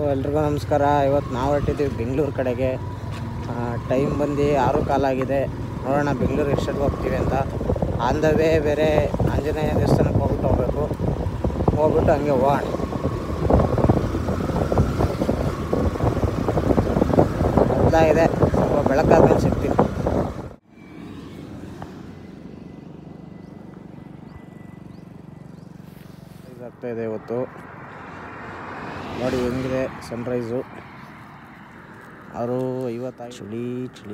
ಎಲ್ರಿಗೂ ನಮಸ್ಕಾರ. ಇವತ್ತು ನಾವು ಹೊರಟಿದ್ದೀವಿ ಬೆಂಗಳೂರು ಕಡೆಗೆ. ಟೈಮ್ ಬಂದು 6:15 ಆಗಿದೆ. ನೋಡೋಣ ಬೆಂಗಳೂರು ಎಷ್ಟೊತ್ತಿಗೆ ಹೋಗ್ತೀವಿ ಅಂತ. ಆನ್ ದ ವೇ ಬೇರೆ ಆಂಜನೇಯ ದೇವಸ್ಥಾನಕ್ಕೆ ಹೋಗ್ಬಿಟ್ಟು ಹಂಗೆ ಹೋಗೋಣ. ಇದೆ ಸ್ವಲ್ಪ ಬೆಳಕಾದ್ಮೇಲೆ ಸಿಗ್ತೀನಿ. ಇದಾಗ್ತಾಯಿದೆ ಇವತ್ತು. ನೋಡಿ ಹೆಂಗಿದೆ ಸನ್ರೈಸು. 6:55. ಚಳಿ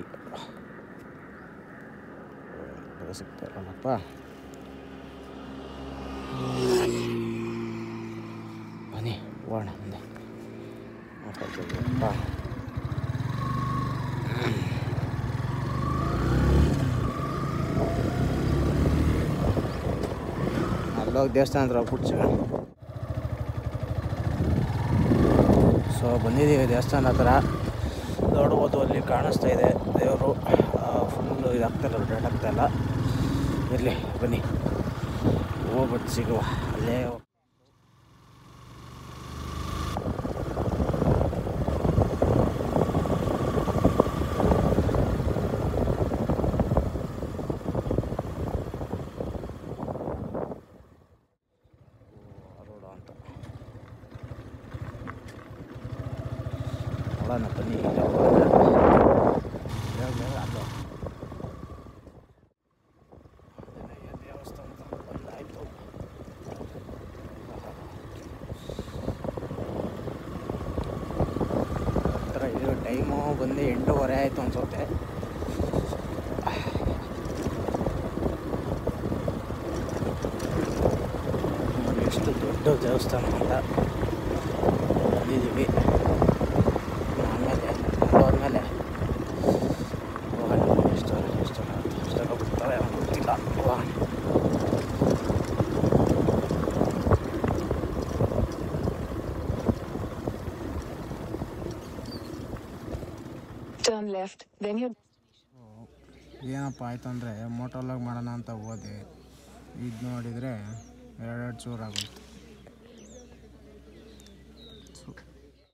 ಸಿಗ್ತಾರಲ್ಲಪ್ಪ. ಬನ್ನಿ ಹೋಗೋಣ ಮುಂದೆ. ಅಲ್ಲೋಗಿ ದೇವಸ್ಥಾನ ಹತ್ರ ಹೋಗ್ಬಿಡ್ತೀವಿ. ಸೊ ಬಂದಿದ್ದೀವಿ ದೇವಸ್ಥಾನ ಹತ್ರ. ನೋಡ್ಬೋದು ಅಲ್ಲಿ ಕಾಣಿಸ್ತಾ ಇದೆ ದೇವರು. ಫುಲ್ಲು ಇದಾಗ್ತಾಯಿಲ್ಲ, ರೋಟೇಟ್ ಆಗ್ತಾಯಿಲ್ಲ. ಇರಲಿ ಬನ್ನಿ ಹೋಗ್ಬಿಟ್ಟು ಸಿಗುವ ಅಲ್ಲೇ. ನೋಡೋಣ ಬನ್ನಿ. ದೇವಸ್ಥಾನ ಬಂದಾಯಿತು. ಇದು ಟೈಮು ಬಂದು 8:30 ಆಯಿತು ಅನ್ಸುತ್ತೆ. ಎಷ್ಟು ದೊಡ್ಡ ದೇವಸ್ಥಾನ ಅಂತ ಬಂದಿದ್ದೀವಿ. ಆಮೇಲೆ ಎಷ್ಟೆಲ್ಲ ಬರ್ತಾರೆ ಗೊತ್ತಿಲ್ಲ. ಏನಪ್ಪ ಆಯ್ತು ಅಂದರೆ ಮೋಟೋ ವ್ಲಾಗ್ ಮಾಡೋಣ ಅಂತ ಹೋದೆ. ಇದು ನೋಡಿದರೆ 2 ಚೂರಾಗುತ್ತೆ.